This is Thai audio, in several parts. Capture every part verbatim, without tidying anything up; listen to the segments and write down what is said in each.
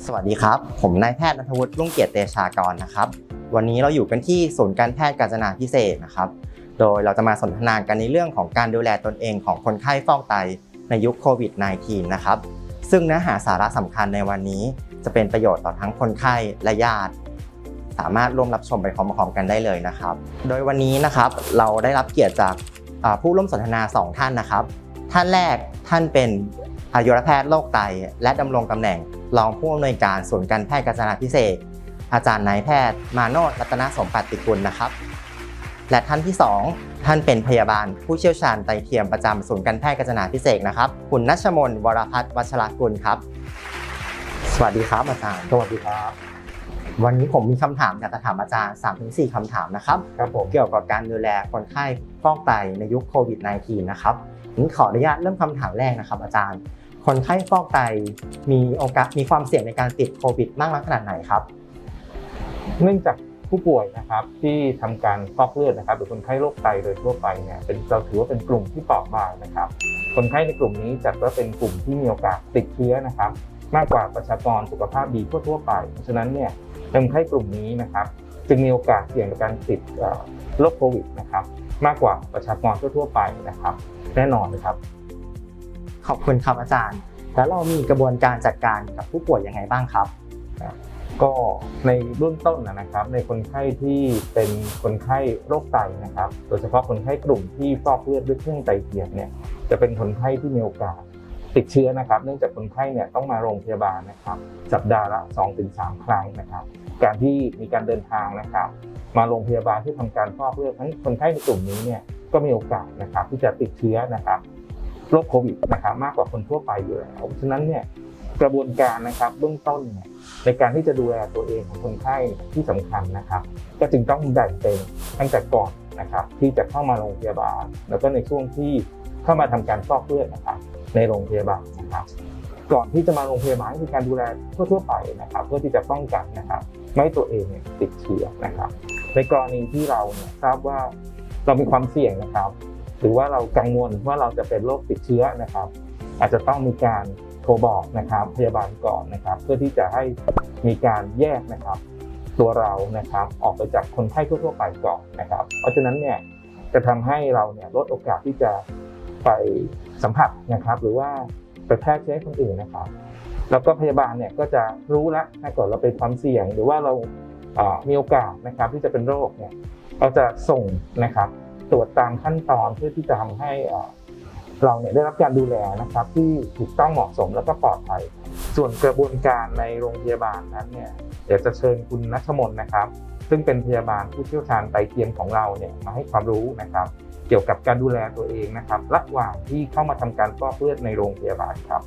สวัสดีครับผมนายแพทย์ณัฐวุฒิรุ่งเกียรติเตชากรนะครับวันนี้เราอยู่กันที่ศูนย์การแพทย์กาญจนาภิเษกนะครับโดยเราจะมาสนทนากันในเรื่องของการดูแลตนเองของคนไข้ฟอกไตในยุคโควิด สิบเก้า นะครับซึ่งเนื้อหาสาระสำคัญในวันนี้จะเป็นประโยชน์ต่อทั้งคนไข้และญาติสามารถร่วมรับชมไปพร้อมๆกันได้เลยนะครับโดยวันนี้นะครับเราได้รับเกียรติจากผู้ร่วมสนทนาสองท่านนะครับท่านแรกท่านเป็นอายุรแพทย์โรคไตและดำรงตำแหน่งรองผู้อำนวยการศูนย์การแพทย์กาญจนาภิเษกอาจารย์นายแพทย์มาโนชรัตนสมบัติกุลนะครับและท่านที่สองท่านเป็นพยาบาลผู้เชี่ยวชาญไตเทียมประจำศูนย์การแพทย์กาญจนาภิเษกนะครับคุณณัชมนต์วรพัฒน์วัชรกุลครับสวัสดีครับอาจารย์สวัสดีครับวันนี้ผมมีคำถามอยากจะถามอาจารย์ สามถึงสี่ คำถามนะครับครับผมเกี่ยวกับการดูแลคนไข้ฟอกไตในยุคโควิด สิบเก้า นะครับผมขออนุญาตเริ่มคำถามแรกนะครับอาจารย์คนไข้ฟอกไตมีโอกาสมีความเสี่ยงในการติดโควิดมากน้อยขนาดไหนครับเนื่องจากผู้ป่วยนะครับที่ทำการฟอกเลือดนะครับหรือคนไข้โรคไตโดยทั่วไปเนี่ยเป็นเราถือว่าเป็นกลุ่มที่เปราะบางนะครับคนไข้ในกลุ่มนี้จัดว่าเป็นกลุ่มที่มีโอกาสติดเชื้อนะครับมากกว่าประชากรสุขภาพดีทั่วๆไปเพราะฉะนั้นเนี่ยคนไข้กลุ่มนี้นะครับจึงมีโอกาสเสี่ยงในการติดโรคโควิดนะครับมากกว่าประชากรทั่วๆไปนะครับแน่นอนนะครับขอบคุณครับอาจารย์แล้วเรามีกระบวนการจัดการกับผู้ป่วยยังไงบ้างครับก็ในเบื้องต้นนะครับในคนไข้ที่เป็นคนไข้โรคไตนะครับโดยเฉพาะคนไข้กลุ่มที่ฟอกเลือดด้วยเครื่องไตเทียมเนี่ยจะเป็นคนไข้ที่มีโอกาสติดเชื้อนะครับเนื่องจากคนไข้เนี่ยต้องมาโรงพยาบาลนะครับสัปดาห์ละ สองถึงสาม ครั้งนะครับการที่มีการเดินทางนะครับมาโรงพยาบาลที่ทำการฟอกเลือดทั้งคนไข้ในกลุ่มนี้เนี่ยก็มีโอกาสนะครับที่จะติดเชื้อนะครับโรคโควิดนะครับมากกว่าคนทั่วไปอยู่แล้วเพราะฉะนั้นเนี่ยกระบวนการนะครับเบื้องต้นเนี่ยในการที่จะดูแลตัวเองของคนไข้ที่สำคัญนะครับก็จึงต้องแบ่งเป็นตั้งแต่ก่อนนะครับที่จะเข้ามาโรงพยาบาลแล้วก็ในช่วงที่เข้ามาทำการฟอกเลือดนะครับในโรงพยาบาลนะครับก่อนที่จะมาโรงพยาบาลมีการดูแลทั่วๆไปนะครับเพื่อที่จะป้องกันนะครับไม่ให้ตัวเองติดเชื้อนะครับในกรณีที่เราเนี่ยทราบว่าเรามีความเสี่ยงนะครับหรือว่าเรากังวลว่าเราจะเป็นโรคติดเชื้อนะครับอาจจะต้องมีการโทรบอกนะครับพยาบาลก่อนนะครับเพื่อที่จะให้มีการแยกนะครับตัวเรานะครับออกไปจากคนไข้ทั่วๆไปก่อนนะครับเพราะฉะนั้นเนี่ยจะทำให้เราเนี่ยลดโอกาสที่จะไปสัมผัสนะครับหรือว่าไปแพร่เชื้อให้คนอื่นนะครับแล้วก็พยาบาลเนี่ยก็จะรู้แล้วถ้าเกิดเราเป็นความเสี่ยงหรือว่าเรามีโอกาสนะครับที่จะเป็นโรคเนี่ยเราจะส่งนะครับตรวจตามขั้นตอนเพื่อที่จะทำให้เราเนี่ยได้รับการดูแลนะครับที่ถูกต้องเหมาะสมแล้วก็ปลอดภัยส่วนกระบวนการในโรงพยาบาลนั้นเนี่ยเดี๋ยวจะเชิญคุณณัชมนต์นะครับซึ่งเป็นพยาบาลผู้เชี่ยวชาญไตเทียมของเราเนี่ยมาให้ความรู้นะครับเกี่ยวกับการดูแลตัวเองนะครับระหว่างที่เข้ามาทำการฟอกเลือดในโรงพยาบาลครับ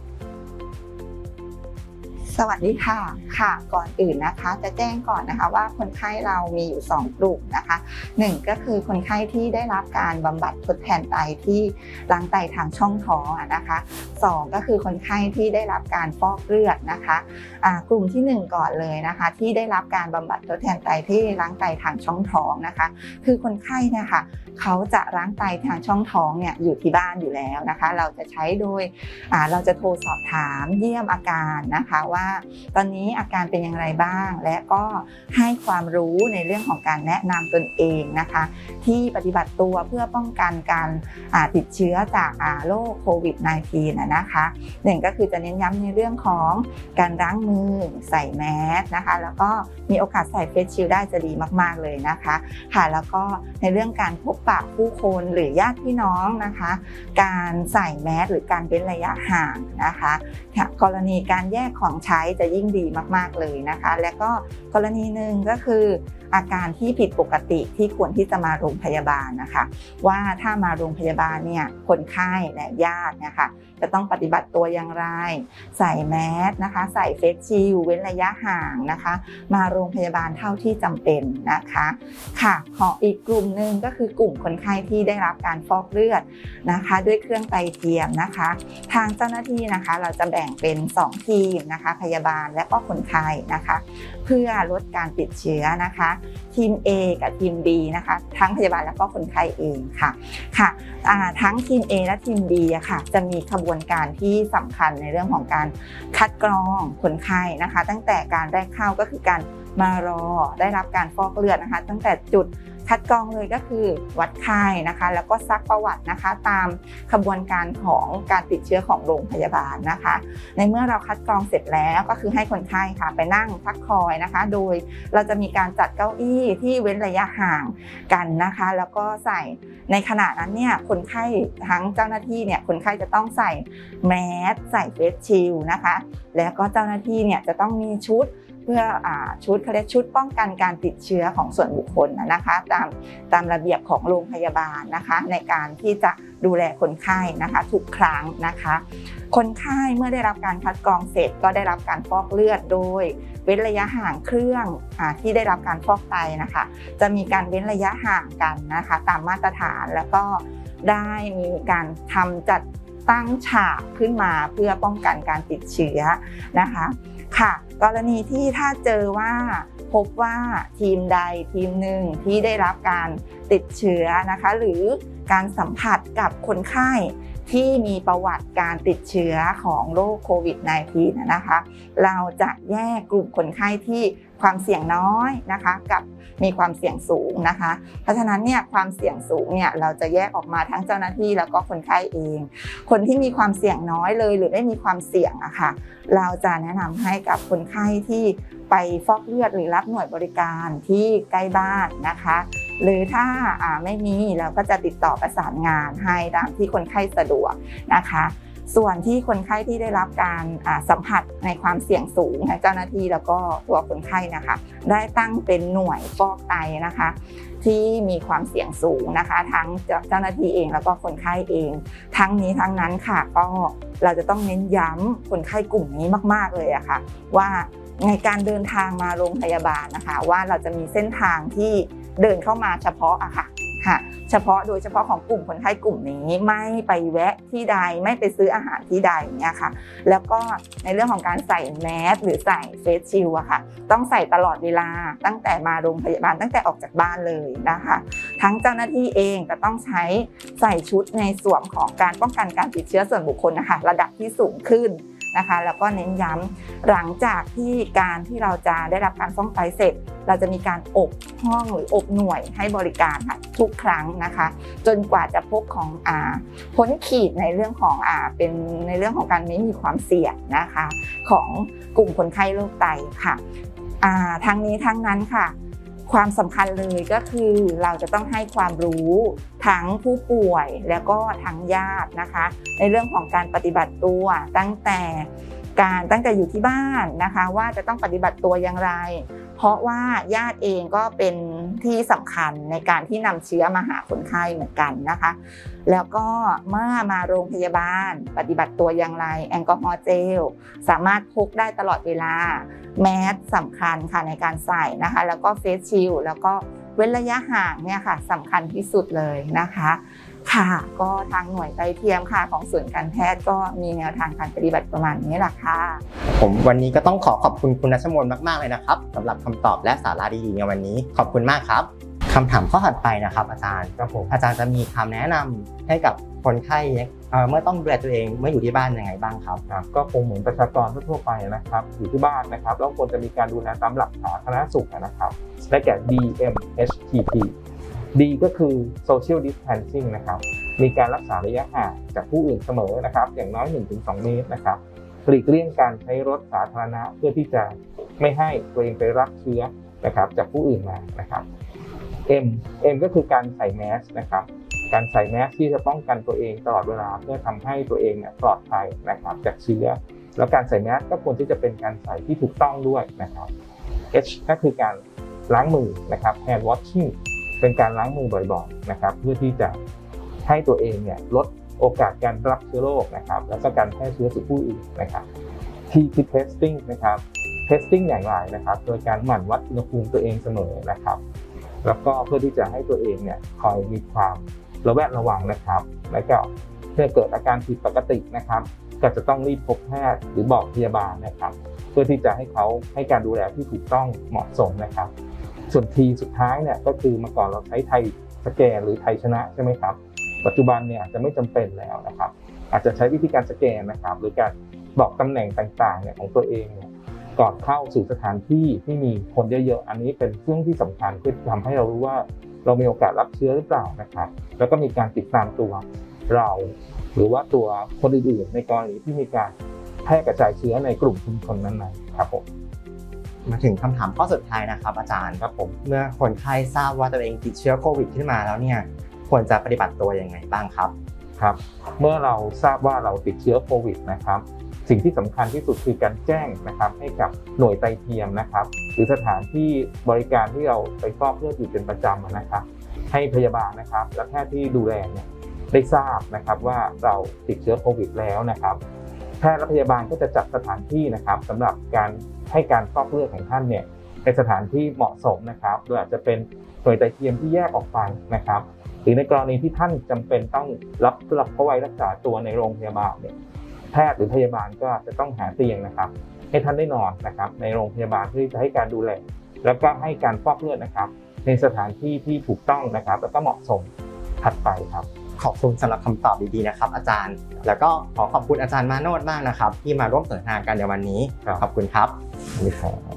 สวัสดีค่ะค่ะก่อนอื่นนะคะจะแจ้งก่อนนะคะว่าคนไข้เรามีอยู่สองกลุ่มนะคะหนึ่งก็คือคนไข้ที่ได้รับการบำบัดทดแทนไตที่ล้างไตทางช่องท้องนะคะสองก็คือคนไข้ที่ได้รับการฟอกเลือดนะคะกลุ่มที่หนึ่งก่อนเลยนะคะที่ได้รับการบำบัดทดแทนไตที่ล้างไตทางช่องท้องนะคะคือคนไข้นะคะเขาจะล้างไตทางช่องท้องเนี่ยอยู่ที่บ้านอยู่แล้วนะคะเราจะใช้โดยเราจะโทรสอบถามเยี่ยมอาการนะคะว่าตอนนี้อาการเป็นอย่างไรบ้างและก็ให้ความรู้ในเรื่องของการแนะนำตนเองนะคะที่ปฏิบัติตัวเพื่อป้องกันการติดเชื้อจากโรคโควิด สิบเก้า นะคะหนึ่งก็คือจะเน้นย้ำในเรื่องของการล้างมือใส่แมสนะคะแล้วก็มีโอกาสใส่เฟสชิลด์ได้จะดีมากๆเลยนะคะค่ะแล้วก็ในเรื่องการพบปะผู้คนหรือญาติพี่น้องนะคะการใส่แมสหรือการเว้นระยะห่างนะคะกรณีการแยกของใช้จะยิ่งดีมากๆเลยนะคะและก็กรณีหนึ่งก็คืออาการที่ผิดปกติที่ควรที่จะมาโรงพยาบาลนะคะว่าถ้ามาโรงพยาบาลเนี่ยคนไข้และญาตินะคะจะต้องปฏิบัติตัวอย่างไรใส่แมสนะคะใส่เฟสชิลด์เว้นระยะห่างนะคะมาโรงพยาบาลเท่าที่จำเป็นนะคะค่ะขออีกกลุ่มหนึ่งก็คือกลุ่มคนไข้ที่ได้รับการฟอกเลือดนะคะด้วยเครื่องไตเทียมนะคะทางเจ้าหน้าที่นะคะเราจะแบ่งเป็นสองทีมนะคะพยาบาลและก็คนไข้นะคะเพื่อลดการติดเชื้อนะคะทีม A กับทีม B นะคะทั้งพยาบาลและก็คนไข้เองค่ะค่ะทั้งทีม A และทีม B อะค่ะจะมีขบวนการที่สำคัญในเรื่องของการคัดกรองคนไข้นะคะตั้งแต่การแรกเข้าก็คือการมารอได้รับการฟอกเลือดนะคะตั้งแต่จุดคัดกรองเลยก็คือวัดไข้นะคะแล้วก็ซักประวัตินะคะตามขบวนการของการติดเชื้อของโรงพยาบาลนะคะในเมื่อเราคัดกรองเสร็จแล้วก็คือให้คนไข้ค่ะไปนั่งพักคอยนะคะโดยเราจะมีการจัดเก้าอี้ที่เว้นระยะห่างกันนะคะแล้วก็ใส่ในขณะนั้นเนี่ยคนไข้ทั้งเจ้าหน้าที่เนี่ยคนไข้จะต้องใส่แมสใส่เฟสชิลด์นะคะแล้วก็เจ้าหน้าที่เนี่ยจะต้องมีชุดเพื่ออชุดเขาเรียกชุดป้องกันการติดเชื้อของส่วนบุคคลนะคะตามตามระเบียบของโรงพยาบาลนะคะในการที่จะดูแลคนไข้นะคะทุกครั้งนะคะคนไข้เมื่อได้รับการคัดกรองเสร็จก็ได้รับการฟอกเลือดโดยเว้นระยะห่างเครื่องอที่ได้รับการฟอกไตนะคะจะมีการเว้นระยะห่างกันนะคะตามมาตรฐานแล้วก็ได้มีการทำจัดตั้งฉากขึ้นมาเพื่อป้องกันการติดเชื้อนะคะค่ะกรณีที่ถ้าเจอว่าพบว่าทีมใดทีมหนึ่งที่ได้รับการติดเชื้อนะคะหรือการสัมผัสกับคนไข้ที่มีประวัติการติดเชื้อของโรคโควิด สิบเก้า นะคะเราจะแยกกลุ่มคนไข้ที่ความเสี่ยงน้อยนะคะกับมีความเสี่ยงสูงนะคะเพราะฉะนั้นเนี่ยความเสี่ยงสูงเนี่ยเราจะแยกออกมาทั้งเจ้าหน้าที่แล้วก็คนไข้เองคนที่มีความเสี่ยงน้อยเลยหรือไม่มีความเสี่ยงอะค่ะเราจะแนะนำให้กับคนไข้ที่ไปฟอกเลือดหรือรับหน่วยบริการที่ใกล้บ้านนะคะหรือถ้าไม่มีเราก็จะติดต่อประสานงานให้ตามที่คนไข้สะดวกนะคะส่วนที่คนไข้ที่ได้รับการสัมผัสในความเสี่ยงสูงเจ้าหน้าที่แล้วก็ตัวคนไข้นะคะได้ตั้งเป็นหน่วยฟอกไตนะคะที่มีความเสี่ยงสูงนะคะทั้งเจ้าหน้าที่เองแล้วก็คนไข้เองทั้งนี้ทั้งนั้นค่ะก็เราจะต้องเน้นย้ำคนไข้กลุ่มนี้มากๆเลยอะค่ะว่าในการเดินทางมาโรงพยาบาลนะคะว่าเราจะมีเส้นทางที่เดินเข้ามาเฉพาะอะค่ะค่ะเฉพาะโดยเฉพาะของกลุ่มคนไข้กลุ่มนี้ไม่ไปแวะที่ใดไม่ไปซื้ออาหารที่ใดเนี่ยค่ะแล้วก็ในเรื่องของการใส่แมสหรือใส่เฟสชิลด์อะค่ะต้องใส่ตลอดเวลาตั้งแต่มาโรงพยาบาลตั้งแต่ออกจากบ้านเลยนะคะทั้งเจ้าหน้าที่เองก็ต้องใช้ใส่ชุดในส่วนของการป้องกันการติดเชื้อส่วนบุคคลนะคะระดับที่สูงขึ้นนะคะแล้วก็เน้นย้ำหลังจากที่การที่เราจะได้รับการฟอกไตเสร็จเราจะมีการอบห้องหรืออบหน่วยให้บริการค่ะทุกครั้งนะคะจนกว่าจะพบของอ่าพ้นขีดในเรื่องของอ่าเป็นในเรื่องของการไม่มีความเสี่ยงนะคะของกลุ่มคนไข้โรคไตค่ะอ่าทั้งนี้ทั้งนั้นค่ะความสำคัญเลยก็คือเราจะต้องให้ความรู้ทั้งผู้ป่วยแล้วก็ทั้งญาตินะคะในเรื่องของการปฏิบัติตัวตั้งแต่การตั้งแต่อยู่ที่บ้านนะคะว่าจะต้องปฏิบัติตัวอย่างไรเพราะว่าญาติเองก็เป็นที่สำคัญในการที่นำเชื้อมาหาคนไข้เหมือนกันนะคะแล้วก็เมื่อมาโรงพยาบาลปฏิบัติตัวอย่างไรแอลกอฮอล์เจลสามารถพกได้ตลอดเวลาแมสสำคัญค่ะในการใส่นะคะแล้วก็เฟสชิลด์แล้วก็เว้นระยะห่างเนี่ยค่ะสำคัญที่สุดเลยนะคะค่ะก็ทางหน่วยไตเทียมค่ะของศูนย์การแพทย์ก็มีแนวทางการปฏิบัติประมาณนี้แหละค่ะผมวันนี้ก็ต้องขอขอบคุณคุณณัชมนมากๆเลยนะครับสำหรับคำตอบและสาระดีๆในวันนี้ขอบคุณมากครับคำถามข้อถัดไปนะครับอาจารย์ครับผมอาจารย์จะมีคำแนะนำให้กับคนไข้เมื่อต้องดูแลตัวเองเมื่ออยู่ที่บ้านยังไงบ้างครับก็คงเหมือนประชากรทั่วไปนะครับอยู่ที่บ้านนะครับแล้วควรจะมีการดูแลตามหลักสาธารณสุขนะครับได้แก่ ดี เอ็ม เอช ที พี D ก็คือ social distancing นะครับมีการรักษาระยะห่างจากผู้อื่นเสมอนะครับอย่างน้อย หนึ่งถึงสอง เมตรนะครับหลีกเลี่ยงการใช้รถสาธารณะเพื่อที่จะไม่ให้ตัวเองไปรับเชื้อนะครับจากผู้อื่นมานะครับ M M ก็คือการใส่แมสนะครับการใส่แมสที่จะป้องกันตัวเองตลอดเวลาเพื่อทำให้ตัวเองเนี่ยปลอดภัยนะครับจากเชื้อแล้วการใส่แมสก็ควรที่จะเป็นการใส่ที่ถูกต้องด้วยนะครับ H ก็คือการล้างมือนะครับ hand washing เป็นการล้างมือบ่อยๆนะครับเพื่อที่จะให้ตัวเองเนี่ยลดโอกาสการรับเชื้อโรคนะครับแล้วก็การแพร่เชื้อสู่ผู้อื่นนะครับ T คือ testing นะครับ testing อย่างไรนะครับโดยการหมั่นวัดอุณหภูมิตัวเองเสมอนะครับแล้วก็เพื่อที่จะให้ตัวเองเนี่ยคอยมีความระแวดระวังนะครับแล้วก็เมื่อเกิดอาการผิดปกตินะครับก็จะต้องรีบพบแพทย์หรือบอกพยาบาลนะครับเพื่อที่จะให้เขาให้การดูแลที่ถูกต้องเหมาะสมนะครับส่วนทีสุดท้ายเนี่ยก็คือเมื่อก่อนเราใช้ไทยสแกนหรือไทยชนะใช่ไหมครับปัจจุบันเนี่ยจะไม่จำเป็นแล้วนะครับอาจจะใช้วิธีการสแกนนะครับหรือการบอกตำแหน่งต่างๆเนี่ยของตัวเองเนี่ยก่อนเข้าสู่สถานที่ที่มีคนเยอะๆอันนี้เป็นเรื่องที่สำคัญเพื่อทำให้เรารู้ว่าเรามีโอกาสรับเชื้อหรือเปล่านะครับแล้วก็มีการติดตามตัวเราหรือว่าตัวคนอื่นๆในกรณีที่มีการแพร่กระจายเชื้อในกลุ่มชุมชนนั้นๆครับผมมาถึงคำถามข้อสุดท้ายนะครับอาจารย์ครับผมเมื่อคนไข้ทราบว่าตัวเองติดเชื้อโควิดขึ้นมาแล้วเนี่ยควรจะปฏิบัติตัวยังไงบ้างครับครับเมื่อเราทราบว่าเราติดเชื้อโควิดนะครับสิ่งที่สำคัญที่สุดคือการแจ้งนะครับให้กับหน่วยไตเทียมนะครับหรือสถานที่บริการที่เราไปฟอกเลือดอยู่เป็นประจำนะครับให้พยาบาลนะครับและแพทย์ที่ดูแลเนี่ยได้ทราบนะครับว่าเราติดเชื้อโควิดแล้วนะครับแพทย์และพยาบาลก็จะจัดสถานที่นะครับสำหรับการให้การฟอกเลือดของท่านเนี่ยในสถานที่เหมาะสมนะครับโดยอาจจะเป็นหน่วยไตเทียมที่แยกออกไปนะครับหรือในกรณีที่ท่านจำเป็นต้องรับรับเข้าไว้รักษาตัวในโรงพยาบาลเนี่ยแพทย์หรือพยาบาลก็จะต้องหาเตียงนะครับให้ท่านได้นอนนะครับในโรงพยาบาลเพื่อจะให้การดูแลแล้วก็ให้การฟอกเลือดนะครับในสถานที่ที่ถูกต้องนะครับแล้วก็เหมาะสมถัดไปครับขอบคุณสำหรับคำตอบดีๆนะครับอาจารย์แล้วก็ขอขอบคุณอาจารย์มาโนชมากนะครับที่มาร่วมสนทนากันในวันนี้ขอบคุณครับ